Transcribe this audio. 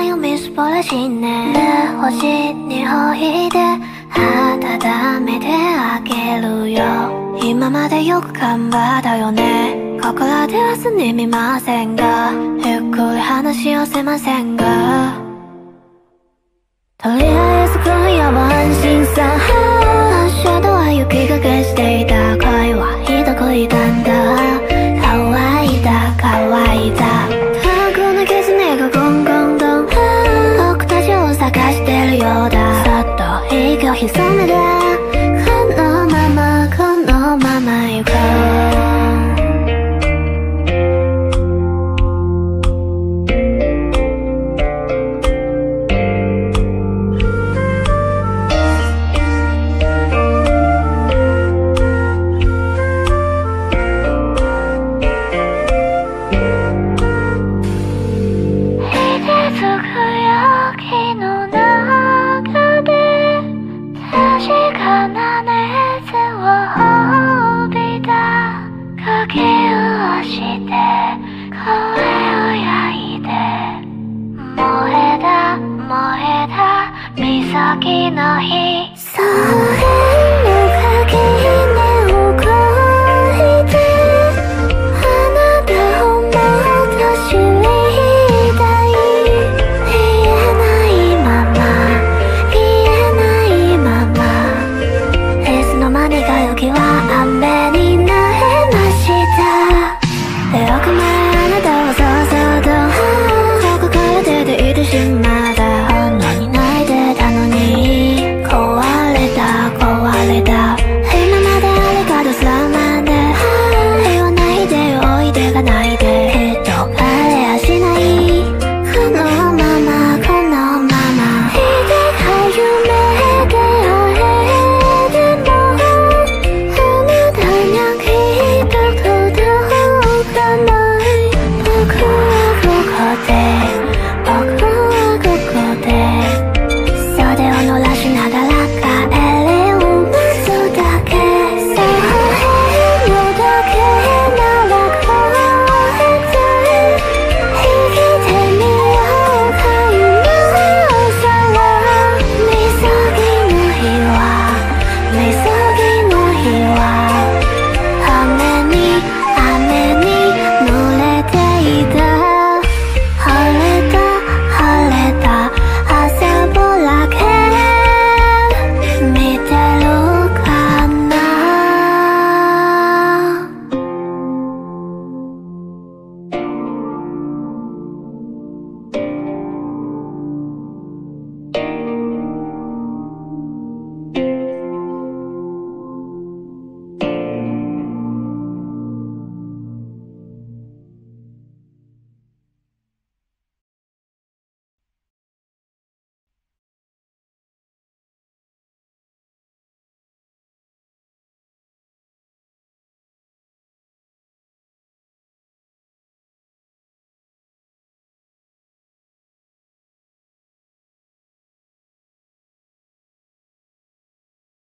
よみすぼらしねで星にほいで温めてあげるよ今までよく頑張ったよね心ではすにみませんがゆっくり話をせませんがとりあえず今夜は安心さ足跡は雪がけしていた恋はひどく痛んだ乾いた乾いた遠くの狐がゴンゴンゴン僕たちを探してるようだそっと息を潜めてこのままこのまま行こう先の日それ